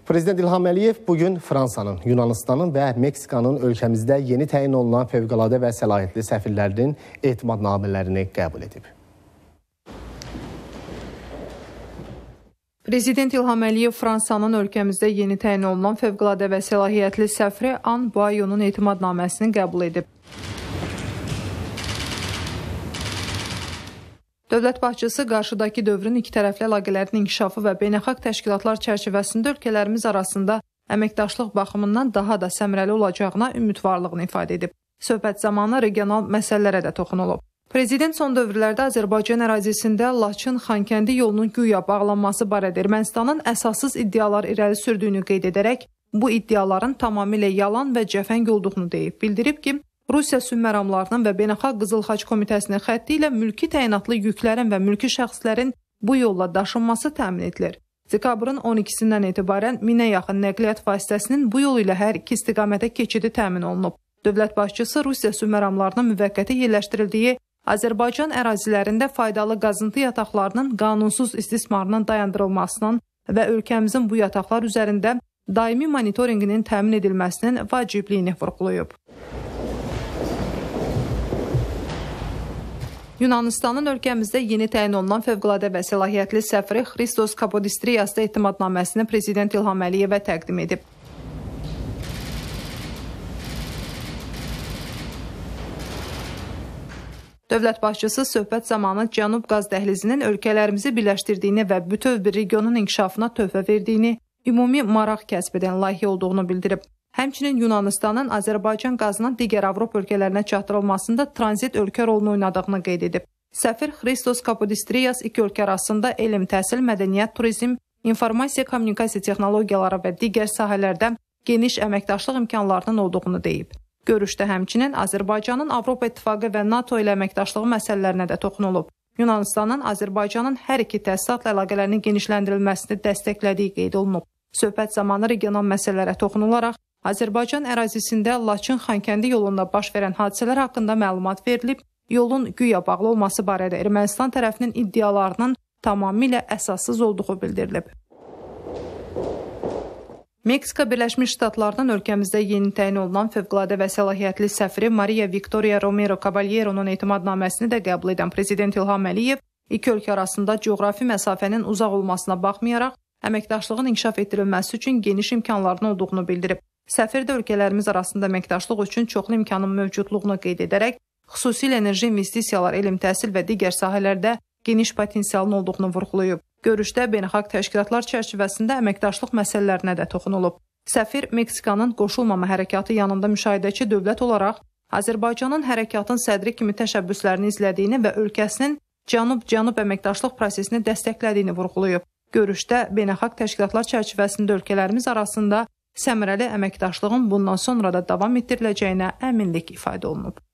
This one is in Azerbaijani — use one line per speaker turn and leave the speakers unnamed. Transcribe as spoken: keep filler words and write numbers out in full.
Prezident İlham Əliyev bugün Fransanın, Yunanistanın və Meksikanın ölkəmizdə yeni təyin olunan fövqəladə və səlahiyyətli səfirlərinin etimadnamələrini qəbul edib.
Prezident İlham Əliyev Fransanın ölkəmizdə yeni təyin olunan fövqəladə və səlahiyyətli səfiri Anne Boyonun etimadnaməsini qəbul edib. Dövlət başçısı qarşıdakı dövrün iki tərəfli əlaqələrin inkişafı və beynəlxalq təşkilatlar çərçivəsində ölkələrimiz arasında əməkdaşlıq baxımından daha da səmərəli olacağına ümidvarlığını ifadə edib. Söhbət zamanı regional məsələlərə də toxunulub. Prezident son dövrlərdə Azərbaycan ərazisində Laçın-Xankəndi yolunun güya bağlanması barədə Ermənistanın əsassız iddialar irəli sürdüyünü qeyd edərək, bu iddiaların tamamilə yalan və cəfəng olduğunu deyib. Bildirib ki, Rusiya sülh məramlarının və Beynəlxalq Qızıl Xaç Komitəsinin xətti ilə mülki təyinatlı yüklərin və mülki şəxslərin bu yolla daşınması təmin edilir. Dekabrın on ikisindən etibarən minə yaxın nəqliyyat vasitəsinin bu yol ilə hər iki istiqamətə keçidi təmin olunub. Dövlət başçısı Rusiya sülh məramlarının müvəqqəti yerləşdirildiyi Azərbaycan ərazilərində faydalı qazıntı yataqlarının qanunsuz istismarının dayandırılmasının və ölkəmizin bu yataqlar üzərində daimi monitorinqinin təmin edilməsinin vacibliyini vurğulayıb. Yunanistanın ölkəmizdə yeni təyin olunan fövqəladə və səlahiyyətli səfiri Christos Kapodistrias da etimadnaməsini Prezident İlham Əliyevə təqdim edib. Dövlət başçısı söhbət zamanı Cənub qaz dəhlizinin ölkələrimizi birləşdirdiyini və bütöv bir regionun inkişafına töhfə verdiyini, ümumi maraq kəsb edən layihə olduğunu bildirib. Həmçinin Yunanistanın Azərbaycan qazının digər Avropa ölkələrinə çatdırılmasında tranzit ölkə rolunu oynadığını qeyd edib. Səfir Christos Kapodistrias iki ölkə arasında elm, təhsil, mədəniyyət, turizm, informasiya, kommunikasiya texnologiyaları və digər sahələrdə geniş əməkdaşlıq imkanlarının olduğunu deyib. Görüşdə həmçinin Azərbaycanın Avropa İttifaqı və NATO ilə əməkdaşlığı məsələlərinə də toxunulub. Yunanistanın Azərbaycanın hər iki təsisatla əlaqələrinin genişləndirilməsini dəstəklədiyi qeyd olunub. Söhbət zamanı regional məsələlərə toxunularaq Azərbaycan ərazisində Laçın-Xankəndi yolunda baş verən hadisələr haqqında məlumat verilib, yolun güya bağlı olması barədə Ermənistan tərəfinin iddialarının tamamilə əsassız olduğu bildirilib. Meksika Birləşmiş Ştatlarının ölkəmizdə yeni təyin olunan fövqəladə və səlahiyyətli səfiri Maria Victoria Romero Caballero'nun etimadnaməsini də qəbul edən Prezident İlham Əliyev, iki ölkə arasında coğrafi məsafənin uzaq olmasına baxmayaraq, əməkdaşlığın inkişaf etdirilməsi üçün geniş imkanların olduğunu bildirib. Səfir də ölkələrimiz arasında əməkdaşlıq üçün çoxlu imkanın mövcudluğunu qeyd edərək, xüsusilə enerji investisiyalar, elm, təhsil və digər sahələrdə geniş potensialın olduğunu vurğulayıb. Görüşdə beynəlxalq təşkilatlar çərçivəsində əməkdaşlıq məsələlərinə də toxunulub. Səfir Meksikanın qoşulmama hərəkatı yanında müşahidəçi dövlət olaraq Azərbaycanın hərəkatın sədri kimi təşəbbüslərini izlədiyini və ölkəsinin Cənub-Cənub əməkdaşlıq prosesini dəstəklədiyini vurğulayıb. Görüşdə beynəlxalq təşkilatlar çərçivəsində ölkələrimiz arasında səmərəli əməkdaşlığın bundan sonra da davam etdiriləcəyinə əminlik ifadə olunub.